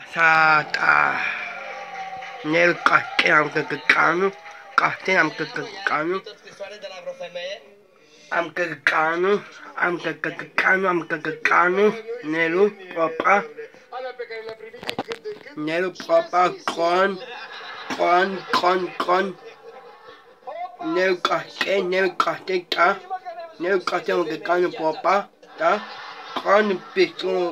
Sata. Nel Castel am căcăcanu. Castel am căcăcanu. Am căcăcanu. Am căcăcanu. Nelu Popa. Nelu Popa con. Nel Castel, da. Nel Castel am căcăcanu Popa, da. Con pistolă,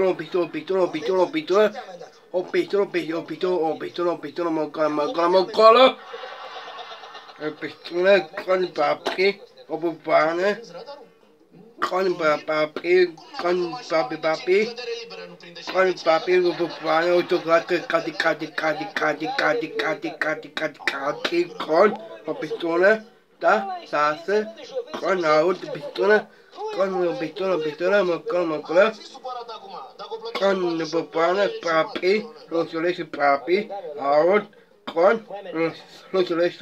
măcoală. Pistola con papi, o bubană. Con papi, o bubană, o tocată, cadi, con, o pistolă, da, sasă, con aut, pistolă, con pistolă, măcoală, con bubană, papi, roșulește papi, aut, con, roșulește,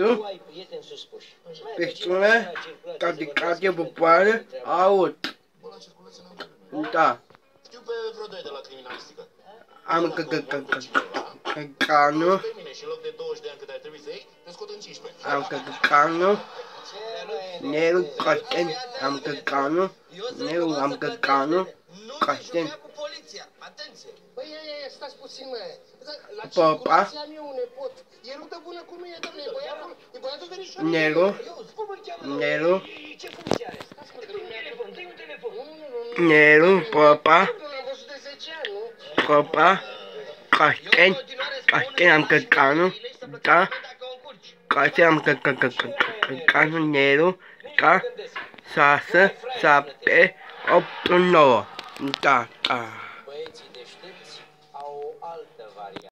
pistolă, cadi, bubană, aut. Da. Știu pe vreo doi de la criminalistică. Am căcăcanu. Și în loc de 20 de ani cât ar trebui să iei, te scot în 15. Am căcăcanu. Nelu Castel. Am căcăcanu. Nelu am căcăcanu. Castel. Atenție! Băi, stați puțin, mă. La Popa. circulație am eu un nepot. E rută bună cum e, dom'le, e băiatul verișor. Nelu. Nelu. Ce funcție are? Stați mă, dă-i un telefon. Nelu. Popa. L-am văzut de 10 ani, nu? Popa. Castel. Castel am căcăcanu. Da. Castel am căcăcanu. Nelu. Da. 6, 7, 8, 9. Da.